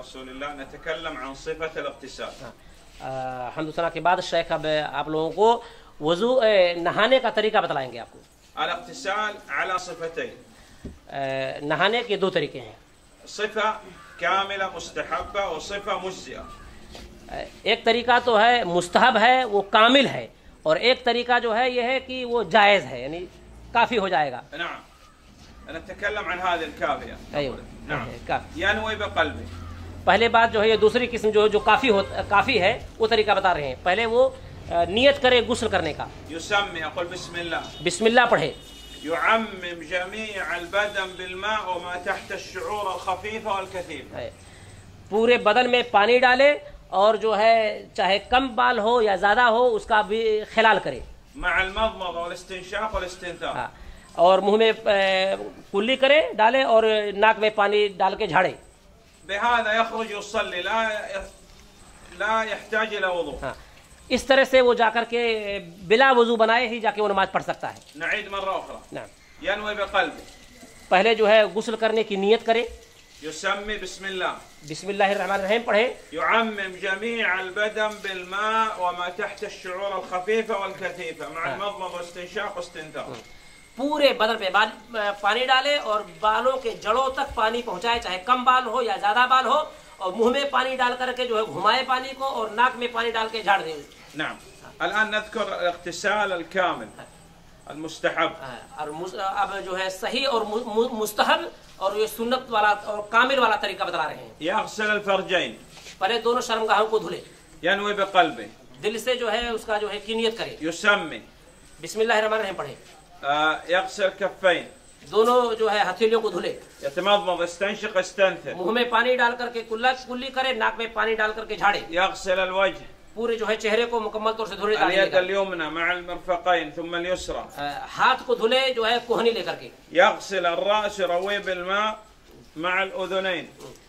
رسول الله نتكلم عن صفة الاغتسال. حمد سنا کے بعد شیخ اب آپ لوگوں کو وضو نہانے کا طریقہ بتلائیں گے. آپ کو الاغتسال على صفتين. نہانے کے دو طریقے ہیں. صفة كاملة مستحبة وصفة مجزئة. ایک طریقہ تو ہے مستحب ہے وہ کامل ہے، اور ایک طریقہ جو ہے یہ ہے کہ وہ جائز ہے یعنی کافی ہو جائے گا. نعم نتكلم عن هذه الكافية. ايوه نعم کافی. ينوي بقلبه. پہلے بات جو ہے یہ دوسری قسم جو کافی ہے وہ طریقہ بتا رہے ہیں. پہلے وہ نیت کرے غسل کرنے کا. يسمي يقول بسم الله. بسم اللہ پڑھے. يعمم جميع البدن بالماء وما تحت الشعور الخفيفة والكثيفة. پورے بدن میں پانی ڈالے اور جو ہے چاہے کم بال ہو یا زیادہ ہو اس کا بھی خلال کرے. مع المضمضة والاستنشاق والاستنثار. اور منہ میں کلی کرے ڈالے اور ناک میں پانی ڈال کے جھاڑے. بهذا يخرج يصلي لا يحتاج الى وضوء. اس طرح سے وہ جا کر کے بلا وضو بنائے ہی جا کے وہ نماز پڑھ سکتا ہے. نعيد مرة أخرى. نعم. ينوي بقلبه. پہلے جو ہے غسل کرنے کی نیت کرے. يسمي بسم الله. بسم اللہ الرحمن الرحیم پڑھے. يعمم جميع البدن بالماء وما تحت الشعور الخفيفة والكثيفة مع المضمضة والاستنشاق واستنثار. پورے بدن پہ پانی ڈالے اور بالوں کے جڑوں تک پانی پہنچائے، چاہے کم بال ہو یا زیادہ بال ہو، اور منہ میں پانی ڈال کر کے جو ہے گھمائے پانی کو اور ناک میں پانی ڈال کے جھاڑ دے. نعم. الآن نذكر الاغتسال الكامل المستحب. اور اب جو ہے صحیح اور مستحب اور یہ سنت والا اور کامل والا طریقہ بتا رہے ہیں. يغسل الفرجين. پہلے دونوں شرمگاہوں کو دھلے. ينوي بقلبه. دل سے جو ہے اس کا جو ہے کی نیت کرے. يسمي. بسم اللہ الرحمن الرحیم پڑھے. يغسل كفين. دونوں جو ہے ہتھیلیوں کو دھلے. يتمضمض يستنشق يستنثر. منہ میں پانی ڈال کر کے کلی کرے، ناک میں پانی ڈال کر کے جھاڑے. يغسل الوجه. پورے جو ہے چہرے کو مکمل طور سے دھلے. اليد اليمنى مع المرفقين ثم اليسرى. ہاتھ کو دھلے جو ہے کوہنی لے کر کے. يغسل الرأس يرويه بالماء مع الأذنين.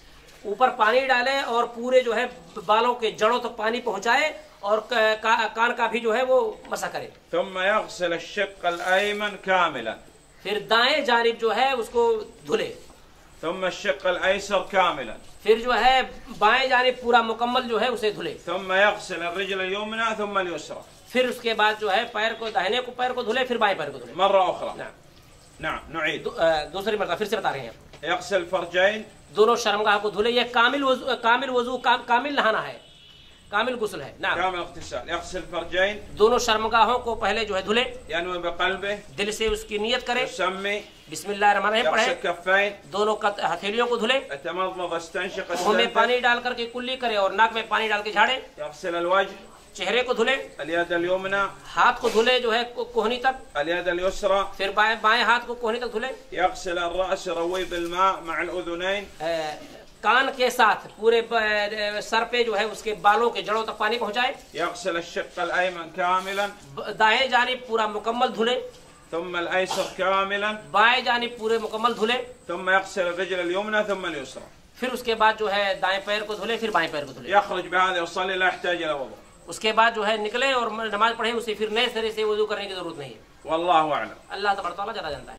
اوپر پانی ڈالے اور پورے جو ہے بالوں کے جڑوں تک پانی پہنچائے اور کان کا بھی جو ہے وہ مسح کرے. ثم يغسل الشق الأيمن كاملا. پھر دائیں جانب جو ہے اس کو دھلے. ثم الشق الأيسر كاملا. پھر جو ہے بائیں جانب پورا مکمل جو ہے اسے دھلے. ثم يغسل الرجل اليمنى ثم اليسرى. پھر اس کے بعد جو ہے پیر کو داہنے کو پیر کو دھلے، پھر بائیں پیر کو دھلے. مرة أخرى. نعم. نعم نعيد. دوسری مرتبہ پھر سے بتا رہے ہیں. يغسل الفرجين. دونوں شرمگاہ کو دھلے. یہ کامل وضو کامل نہانا ہے، کامل غسل ہے. نعم. كامل اغتسال. يغسل الفرجين. دونوں شرمگاہوں کو پہلے جو ہے دھلے. ينوي بقلبه. دل سے اس کی نیت کرے. يسمي. بسم اللہ الرحمن الرحیم پڑھے. يغسل كفين. دونوں ہتھیلیوں کو دھلے. يتمضمض يستنشق منہ میں پانی ڈال کر کے کلی کرے اور ناک میں پانی ڈال کے جھاڑے. يغسل الوجه. چہرے کو دھلے. اليد اليمنى. ہاتھ کو دھلے جو ہے کوہنی تک. اليد اليسرى. پھر بائیں ہاتھ کو کوہنی تک دھلے. يغسل الرأس يرويه بالماء مع الأذنين. کان کے ساتھ پورے سر پہ جو ہے اس کے بالوں کے جڑوں تک پانی پہنچائے. يغسل الشق الأيمن كاملا. دائیں جانب پورا مکمل دھلے. ثم الأيسر كاملا. بائیں جانب پورے مکمل دھلے. ثم يغسل الرجل اليمنى ثم اليسرى. پھر اس کے بعد جو ہے دائیں پیر کو دھلے، پھر بائیں پیر کو دھلے. يخرج بهذا يصلي لا يحتاج إلى وضوء. اس کے بعد جو ہے نکلے اور نماز پڑھے، اسے پھر نئے سرے سے وضو کرنے کی ضرورت نہیں ہے. والله أعلم. اللہ تبارک و تعالیٰ زیادہ جانتا ہے.